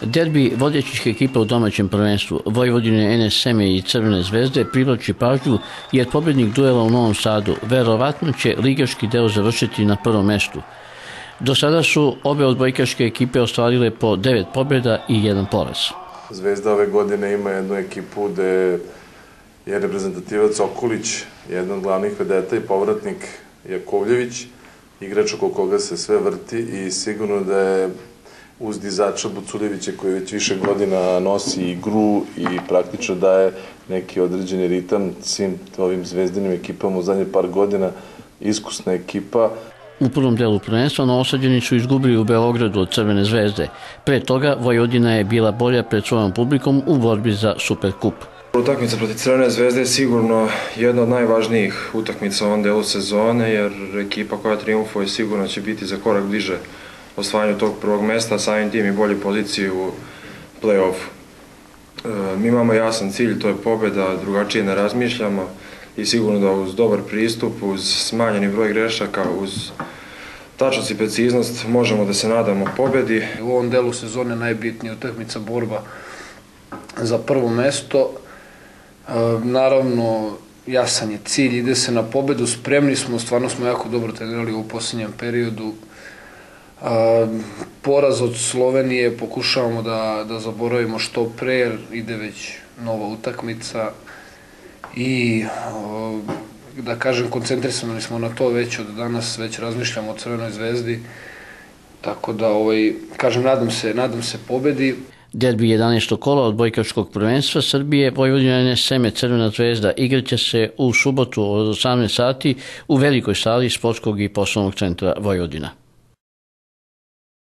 Derbi vodećih ekipa u domaćem prvenstvu Vojvodine, NS Seme i Crvene zvezde privlači pažnju jer pobednik duela u Novom Sadu verovatno će ligaški deo završiti na prvom mestu. Do sada su obe odbojkaške ekipe ostvarile po 9 pobjeda i 1 poraz. Zvezda ove godine ima jednu ekipu gde je reprezentativac Okulić, jedan od glavnih vedeta i povratnik Jakovljević, igrač oko koga se sve vrti i sigurno da je uz dizača Buculjevića koji već više godina nosi igru i praktično daje neki određeni ritam svim ovim zvezdinim ekipama u zadnje par godina, iskusna ekipa. U prvom delu prvenstva Novosađani su izgubili u Beogradu od Crvene zvezde. Pre toga Vojvodina je bila bolja pred svojom publikom u borbi za Superkup. Utakmica protiv Crvene zvezde je sigurno jedna od najvažnijih utakmica u ovom delu sezone, jer ekipa koja triumfuje sigurno će biti za korak bliže osvajanju tog prvog mesta, samim tim i bolje pozicije u play-offu. Mi imamo jasan cilj, to je pobjeda, drugačije ne razmišljamo i sigurno da uz dobar pristup, uz smanjeni broj grešaka, uz tačnost i preciznost možemo da se nadamo pobjedi. U ovom delu sezone najbitnija utakmica borba za prvo mesto. Naravno, jasan je cilj, ide se na pobedu, spremni smo, stvarno smo jako dobro trenirali u posljednjem periodu. Poraz od Slovenije pokušavamo da zaboravimo što pre, jer ide već nova utakmica i da kažem, koncentrisani smo na to već od danas, već razmišljamo o Crvenoj zvezdi, tako da kažem, nadam se pobedi. Derbi 11. kola odbojkaškog prvenstva Srbije Vojvodina, NS Seme, Crvena zvezda igraće se u subotu od 18 sati u velikoj sali Sportskog i poslovnog centra Vojvodina.